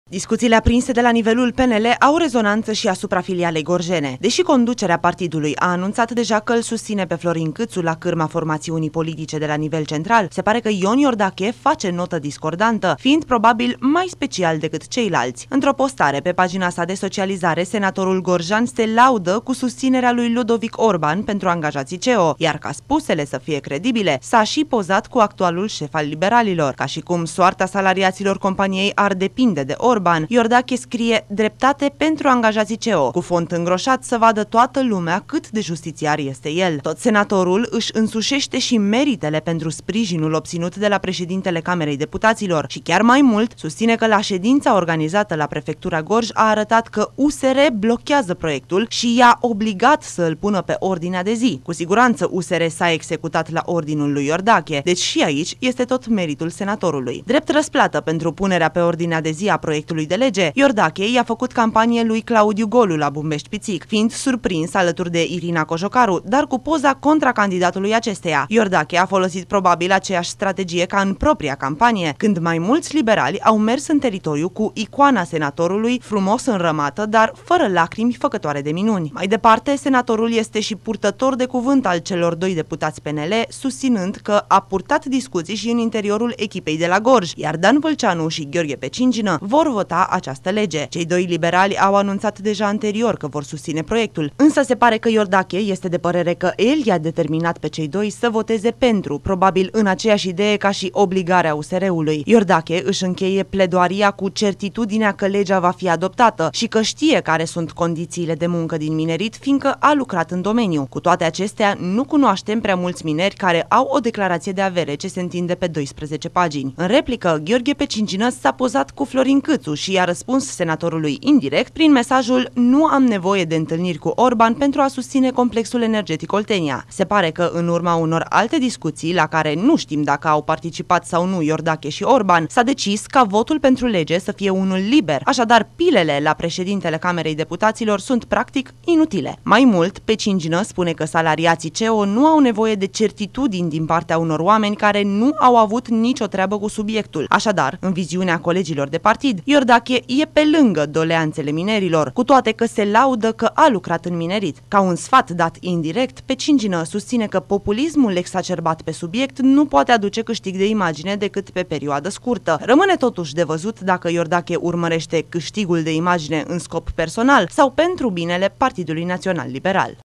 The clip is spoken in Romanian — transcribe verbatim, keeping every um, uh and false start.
Discuțiile aprinse de la nivelul P N L au rezonanță și asupra filialei gorjene. Deși conducerea partidului a anunțat deja că îl susține pe Florin Câțu la cârma formațiunii politice de la nivel central, se pare că Ion Iordache face notă discordantă, fiind probabil mai special decât ceilalți. Într-o postare pe pagina sa de socializare, senatorul gorjan se laudă cu susținerea lui Ludovic Orban pentru angajații C E O, iar ca spusele să fie credibile, s-a și pozat cu actualul șef al liberalilor. Ca și cum soarta salariaților companiei ar depinde de Orban, Iordache scrie dreptate pentru angajații C E O, cu font îngroșat să vadă toată lumea cât de justițiar este el. Tot senatorul își însușește și meritele pentru sprijinul obținut de la președintele Camerei Deputaților și chiar mai mult susține că la ședința organizată la prefectura Gorj a arătat că U S R blochează proiectul și i-a obligat să îl pună pe ordinea de zi. Cu siguranță U S R s-a executat la ordinul lui Iordache, deci și aici este tot meritul senatorului. Drept răsplată pentru punerea pe ordinea de zi a proiectului de lege, Iordache i-a făcut campanie lui Claudiu Golu la Bumbești-Pițic, fiind surprins alături de Irina Cojocaru, dar cu poza contra candidatului acesteia. Iordache a folosit probabil aceeași strategie ca în propria campanie, când mai mulți liberali au mers în teritoriu cu icoana senatorului frumos înrămată, dar fără lacrimi făcătoare de minuni. Mai departe, senatorul este și purtător de cuvânt al celor doi deputați P N L, susținând că a purtat discuții și în interiorul echipei de la Gorj, iar Dan Vâlceanu și Gheorghe Pecingină vor vota această lege. Cei doi liberali au anunțat deja anterior că vor susține proiectul, însă se pare că Iordache este de părere că el i-a determinat pe cei doi să voteze pentru, probabil în aceeași idee ca și obligarea U S R-ului. Iordache își încheie pledoaria cu certitudinea că legea va fi adoptată și că știe care sunt condițiile de muncă din minerit, fiindcă a lucrat în domeniu. Cu toate acestea, nu cunoaștem prea mulți mineri care au o declarație de avere ce se întinde pe doisprezece pagini. În replică, Gheorghe Pecingină s-a pozat cu Florin Câțu și i-a răspuns senatorului indirect prin mesajul "Nu am nevoie de întâlniri cu Orban pentru a susține complexul energetic Oltenia". Se pare că în urma unor alte discuții, la care nu știm dacă au participat sau nu Iordache și Orban, s-a decis ca votul pentru lege să fie unul liber, așadar pilele la președintele Camerei Deputaților sunt practic inutile. Mai mult, Pecingină spune că salariații C E O nu au nevoie de certitudini din partea unor oameni care nu au avut nicio treabă cu subiectul. Așadar, în viziunea colegilor de partid, Iordache e pe lângă doleanțele minerilor, cu toate că se laudă că a lucrat în minerit. Ca un sfat dat indirect, Pecingină susține că populismul exacerbat pe subiect nu poate aduce câștig de imagine decât pe perioadă scurtă. Rămâne totuși de văzut dacă Iordache urmărește câștigul de imagine în scop personal sau pentru binele Partidului Național Liberal.